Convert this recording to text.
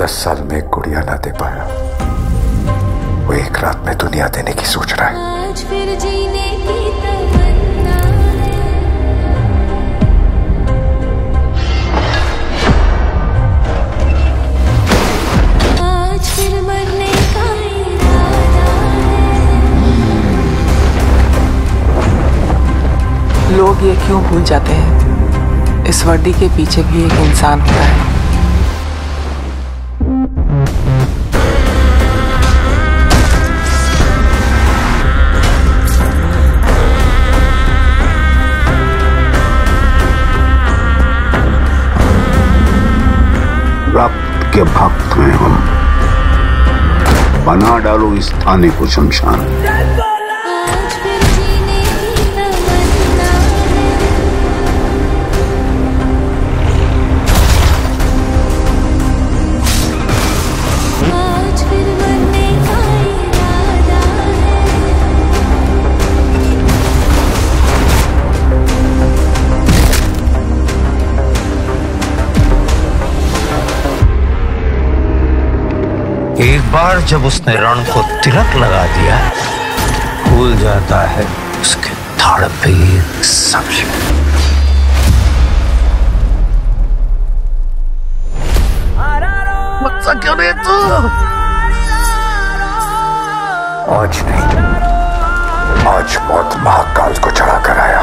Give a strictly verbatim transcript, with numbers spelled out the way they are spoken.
दस साल में एक गुड़िया ना दे पाया, वो एक रात में दुनिया देने की सोच रहा है। आज फिर जीने की तमन्ना है। आज फिर मरने का इरादा है। लोग ये क्यों भूल जाते हैं, इस वर्दी के पीछे भी एक इंसान होता है। रक्त के भक्त हैं हम, बना डालो इस थाने को शमशान। आज फिर जीने की तमन्ना है। आज फिर मरने का इरादा है। एक बार जब उसने रण को तिलक लगा दिया, भूल जाता है उसके धड़ पे एक समझ। मत क्यों नहीं तू? आज नहीं, आज मौत महाकाल को चढ़ा कर आया।